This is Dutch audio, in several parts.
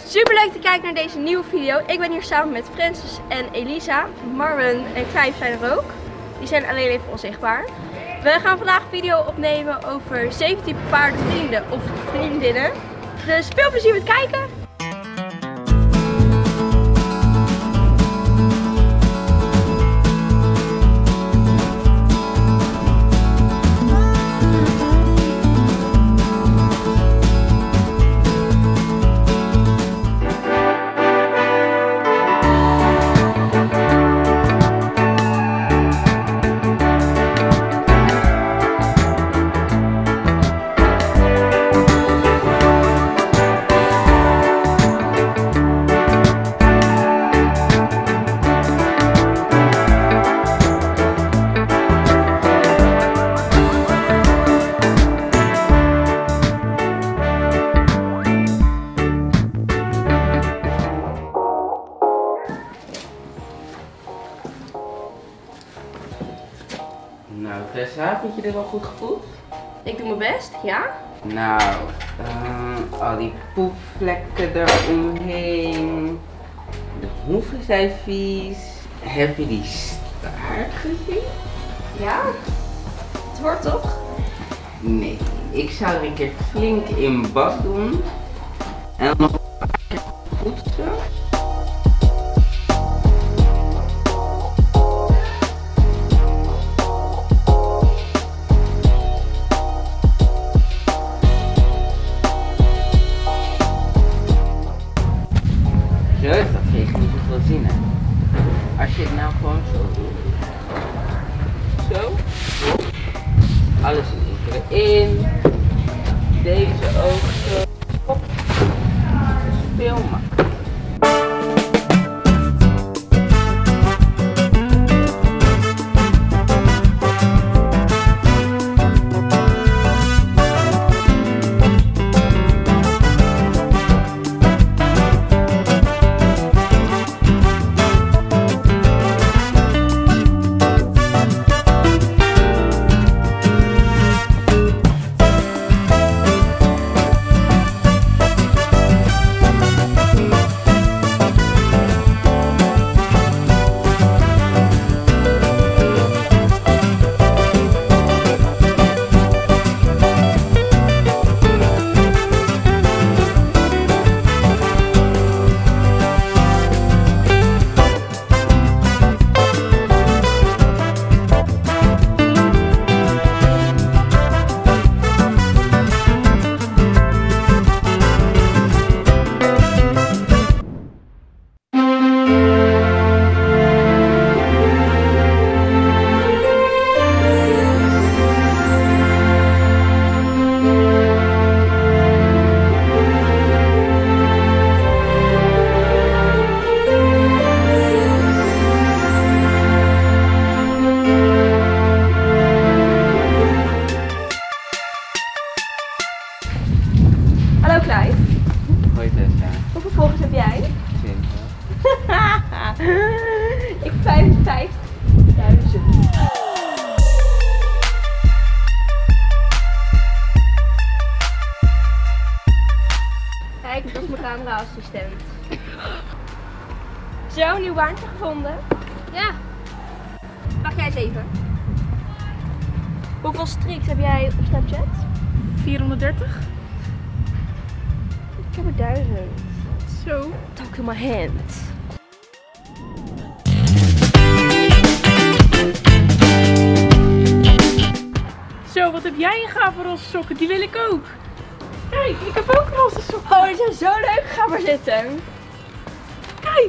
Super leuk te kijken naar deze nieuwe video. Ik ben hier samen met Francis en Elisa. Marwen en Clive zijn er ook. Die zijn alleen even onzichtbaar. We gaan vandaag een video opnemen over 17 paardenvrienden of vriendinnen. Dus veel plezier met kijken! Nou, Tessa, vind je dit wel goed gevoeld? Ik doe mijn best, ja. Nou, al die poepvlekken eromheen. De hoeven zijn vies. Heb je die staart gezien? Ja? Het wordt toch? Nee, ik zou er een keer flink in bad doen. En dan nog een paar keer poetsen. Dat kreeg niet zoveel zin aan. Als je het nou gewoon zo doet. Zo. Alles erin. Deze ook zo. Hop. Veel makkelijker. Hallo Clive. Hoi Tessa. Hoeveel volgers heb jij? 20. Ik 55.000. Kijk, dat is mijn camera-assistent. Zo, een nieuw baantje gevonden? Ja. Wacht jij eens even. Hoeveel streaks heb jij op Snapchat? 430. Ik heb er 1000. Zo. Talk to my hand. Zo, wat heb jij een gave roze sokken? Die wil ik ook. Kijk, ik heb ook roze sokken. Oh, die zijn zo leuk. Ga maar zitten. Kijk.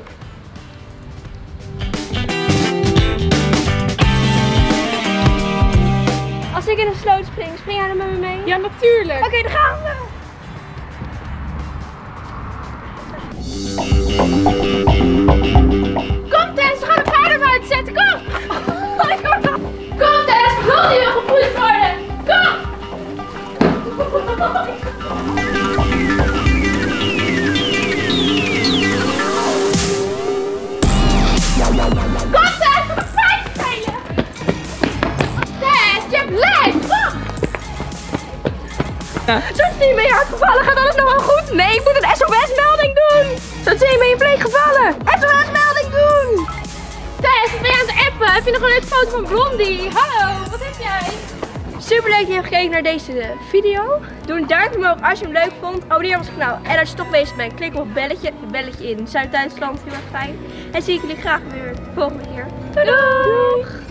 Als ik in een sloot spring, spring jij dan met me mee? Ja, natuurlijk. Oké, dan gaan we. Kom Tess, we gaan de paarden buiten zetten. Kom. Kom Tess, wil je gepoetst worden? Kom. Zo is het niet mee Peppa, heb je nog een leuke foto van Blondie? Hallo, wat heb jij? Super leuk dat je hebt gekeken naar deze video. Doe een duimpje omhoog als je hem leuk vond. Abonneer op ons kanaal. En als je toch bezig bent, klik op het belletje in Zuid-Duitsland. Heel erg fijn. En zie ik jullie graag weer de volgende keer. Doei doei!